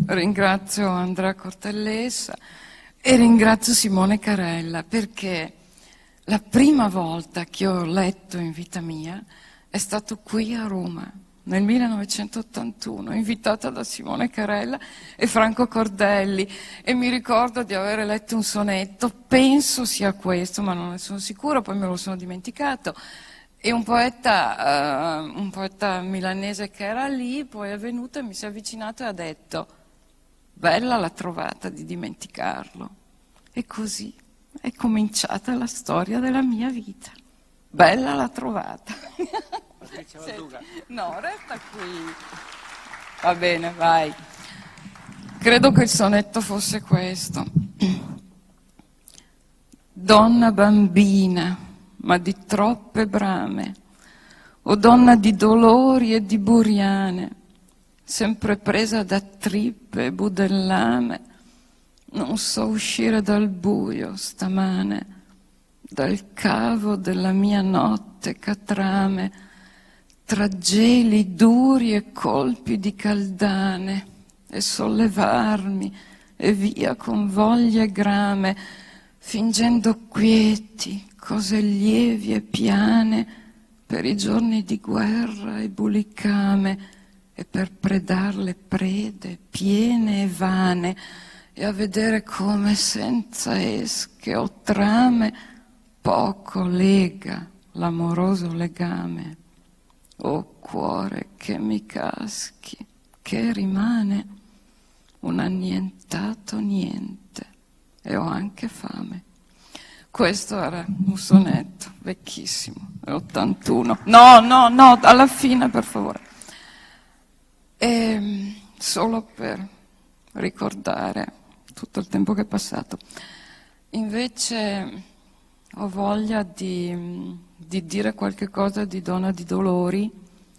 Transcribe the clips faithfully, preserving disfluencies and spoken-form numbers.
ringrazio Andrea Cortellessa e ringrazio Simone Carella, perché la prima volta che ho letto in vita mia è stato qui a Roma, nel millenovecentottantuno, invitata da Simone Carella e Franco Cordelli, e mi ricordo di aver letto un sonetto, penso sia questo, ma non ne sono sicura, poi me lo sono dimenticato, e un poeta, uh, un poeta milanese che era lì, poi è venuto e mi si è avvicinato e ha detto: bella la trovata di dimenticarlo. E così è cominciata la storia della mia vita. Bella la trovata. No, resta qui. Va bene, vai. Credo che il sonetto fosse questo. Donna bambina, ma di troppe brame, o donna di dolori e di buriane, sempre presa da trippe e budellame, non so uscire dal buio stamane, dal cavo della mia notte catrame, tra geli duri e colpi di caldane, e sollevarmi e via con voglia e grame, fingendo quieti cose lievi e piane per i giorni di guerra e bulicame, e per predar le prede piene e vane, e a vedere come senza esche o trame poco lega l'amoroso legame. O cuore che mi caschi, che rimane un annientato niente, e ho anche fame. Questo era un sonetto vecchissimo, è ottantuno. No, no, no, alla fine, per favore. E solo per ricordare tutto il tempo che è passato. Invece ho voglia di, di dire qualche cosa di Donna di Dolori,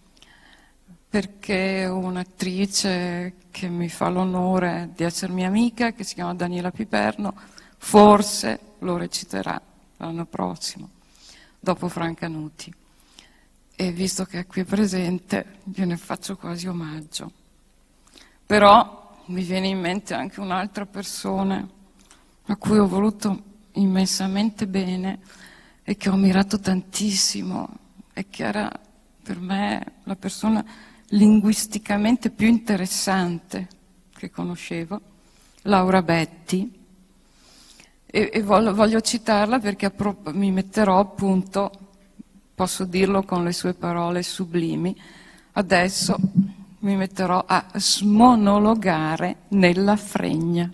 perché un'attrice che mi fa l'onore di essere mia amica, che si chiama Daniela Piperno, forse lo reciterà l'anno prossimo, dopo Franca Nuti. E visto che è qui presente, gliene faccio quasi omaggio. Però mi viene in mente anche un'altra persona a cui ho voluto immensamente bene e che ho ammirato tantissimo, e che era per me la persona linguisticamente più interessante che conoscevo, Laura Betti. E, e voglio, voglio citarla perché mi metterò appunto, posso dirlo con le sue parole sublimi, adesso mi metterò a smonologare nella fregna.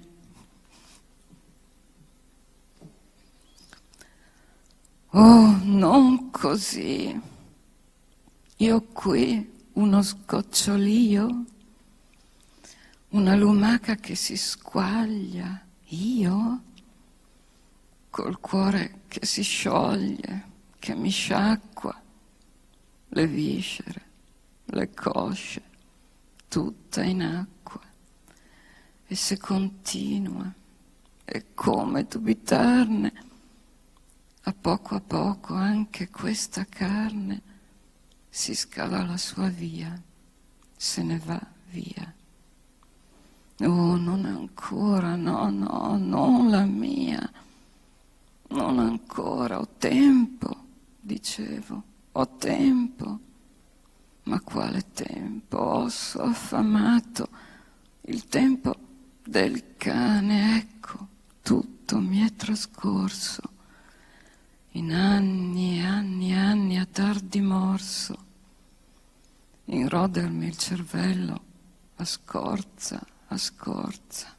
Oh, non così. Io qui uno sgocciolio, una lumaca che si squaglia, io col cuore che si scioglie, che mi sciacqua, le viscere, le cosce, tutta in acqua. E se continua, e come dubitarne, a poco a poco anche questa carne si scava la sua via, se ne va via. Oh, non ancora, no, no, non la mia, non ancora, ho tempo, dicevo, ho tempo. Ma quale tempo? Osso affamato, il tempo del cane, ecco, tutto mi è trascorso, in anni e anni e anni a dar di morso, in rodermi il cervello a scorza, a scorza,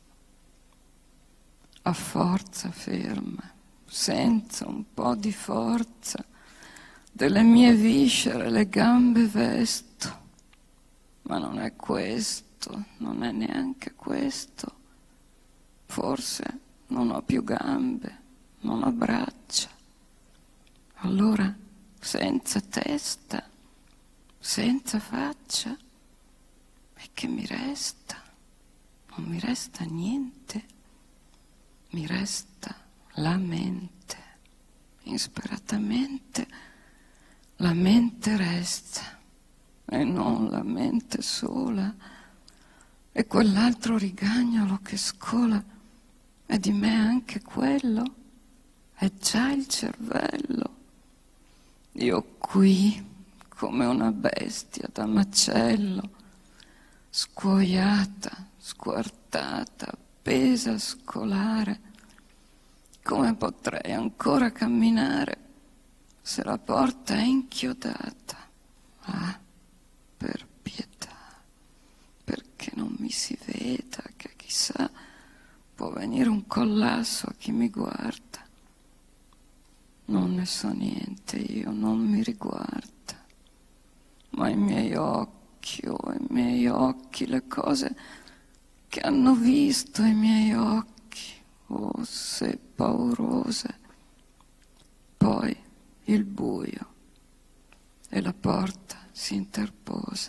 a forza ferma, senza un po' di forza, delle mie viscere le gambe vesto, ma non è questo, non è neanche questo, forse non ho più gambe, non ho braccia, allora senza testa, senza faccia, e che mi resta? Non mi resta niente, mi resta la mente, insperatamente la mente resta, e non la mente sola, E quell'altro rigagnolo che scola, è di me anche quello? È già il cervello. Io qui, come una bestia da macello, scuoiata, squartata, appesa a scolare, come potrei ancora camminare se la porta è inchiodata? Ah, per pietà, perché non mi si veda che chissà può venire un collasso a chi mi guarda. Non ne so niente io, non mi riguarda, ma i miei occhi, oh, i miei occhi, le cose che hanno visto i miei occhi, oh, se paurose. Poi il buio e la porta si interpose.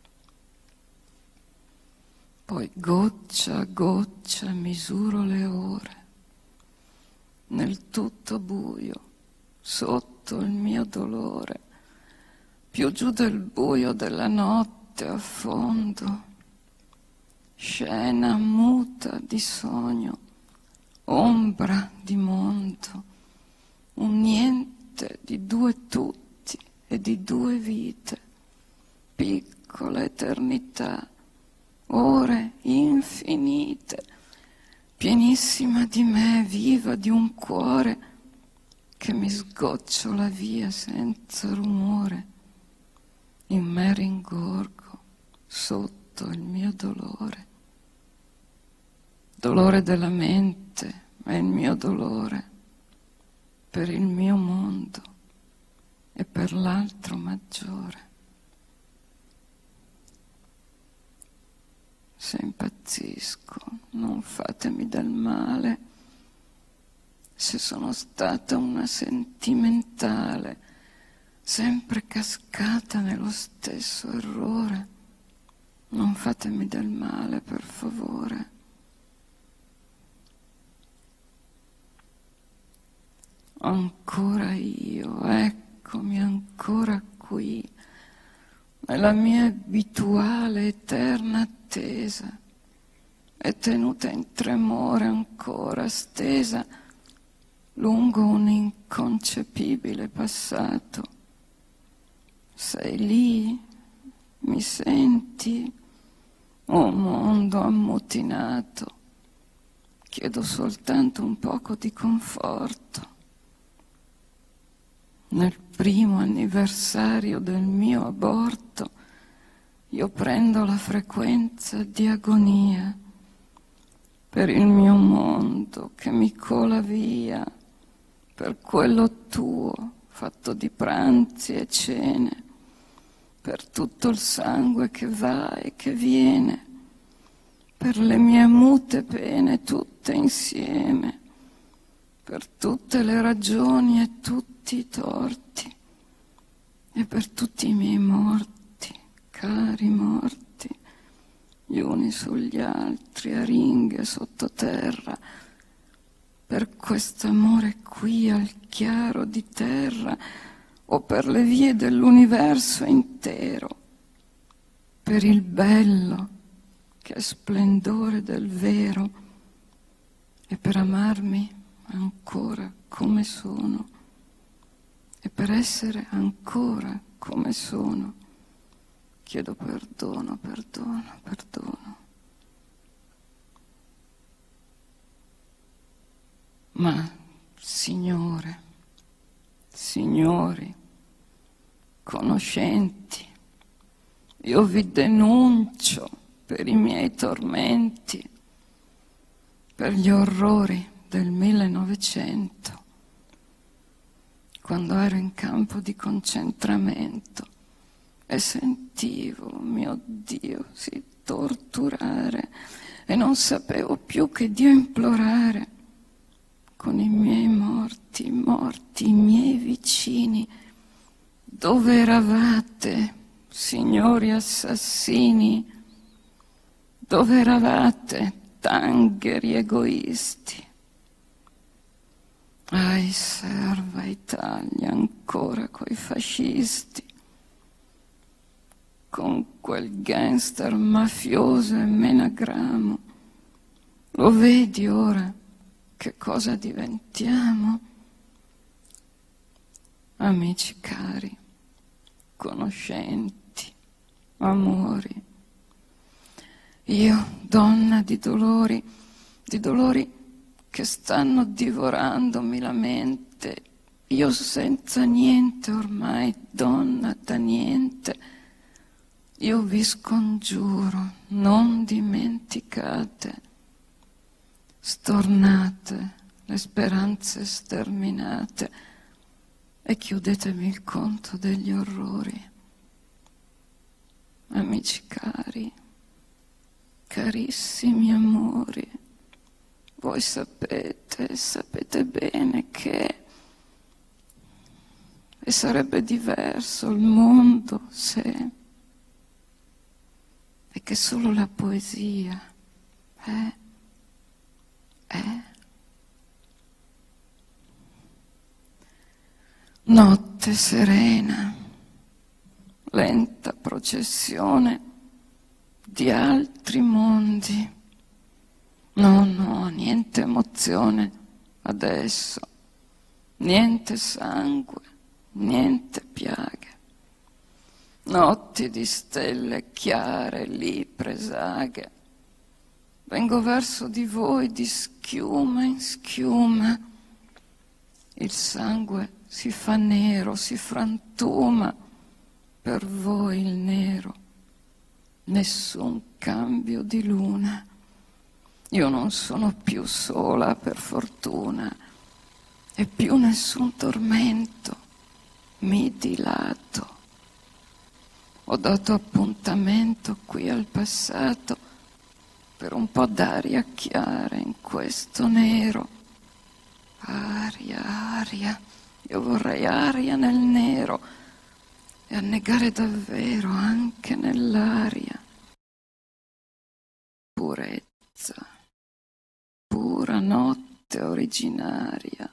Poi goccia a goccia misuro le ore, nel tutto buio, sotto il mio dolore, più giù del buio della notte a fondo, scena muta di sogno, ombra di mondo, un niente di due tutti e di due vite, piccola eternità, ore infinite, pienissima di me, viva di un cuore che mi sgocciola via senza rumore, in me ringorgo sotto il mio dolore. Dolore della mente è il mio dolore per il mio mondo e per l'altro maggiore. Se impazzisco, non fatemi del male. Se sono stata una sentimentale, sempre cascata nello stesso errore, non fatemi del male, per favore. Ancora io, eccomi ancora qui, nella mia abituale eterna attesa, e tenuta in tremore ancora stesa lungo un inconcepibile passato. Sei lì? Mi senti? Oh mondo ammutinato, chiedo soltanto un poco di conforto. Nel primo anniversario del mio aborto io prendo la frequenza di agonia per il mio mondo che mi cola via, per quello tuo fatto di pranzi e cene, per tutto il sangue che va e che viene, per le mie mute pene tutte insieme, per tutte le ragioni e tutti i torti, e per tutti i miei morti, cari morti, gli uni sugli altri, a ringhe sottoterra, per quest'amore qui al chiaro di terra, o per le vie dell'universo intero, per il bello che è splendore del vero, e per amarmi ancora come sono, e per essere ancora come sono, chiedo perdono, perdono, perdono. Ma, Signore, signori, conoscenti, io vi denuncio per i miei tormenti, per gli orrori del millenovecento, quando ero in campo di concentramento e sentivo, mio Dio, sì, torturare, e non sapevo più che Dio implorare, con i miei morti, morti, i miei vicini. Dove eravate, signori assassini? Dove eravate, tangheri egoisti? Ai, serva Italia, ancora coi fascisti, con quel gangster mafioso e menagramo. Lo vedi ora che cosa diventiamo? Amici cari, conoscenti, amori. Io, donna di dolori, di dolori che stanno divorandomi la mente, io senza niente ormai, donna da niente, io vi scongiuro, non dimenticate, stornate le speranze sterminate e chiudetemi il conto degli orrori. Amici cari, carissimi amori, voi sapete, sapete bene che e sarebbe diverso il mondo se e che solo la poesia è è notte serena, lenta processione di altri mondi. No, no, niente emozione adesso, niente sangue, niente piaghe. Notti di stelle chiare lì presaghe. Vengo verso di voi di schiuma in schiuma. Il sangue si fa nero, si frantuma. Per voi il nero. Nessun cambio di luna. Io non sono più sola per fortuna. E più nessun tormento. Mi dilato. Ho dato appuntamento qui al passato per un po' d'aria chiara in questo nero. Aria, aria, io vorrei aria nel nero e annegare davvero anche nell'aria. Purezza, pura notte originaria,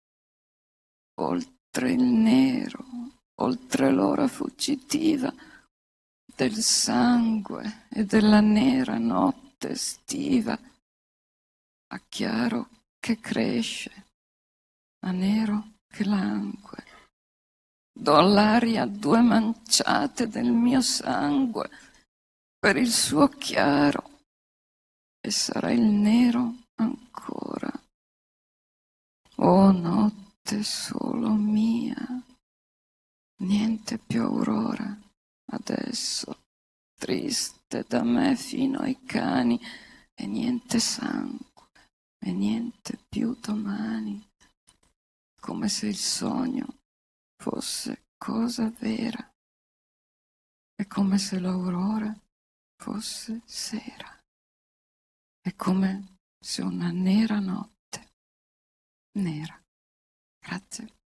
oltre il nero, oltre l'ora fuggitiva del sangue e della nera notte estiva, a chiaro che cresce, a nero che langue. Do all'aria due manciate del mio sangue per il suo chiaro e sarà il nero ancora. Oh notte solo mia, niente più aurora adesso, triste da me fino ai cani, e niente sangue, e niente più domani, come se il sogno fosse cosa vera, e come se l'aurora fosse sera, e come se una nera notte, nera. Grazie.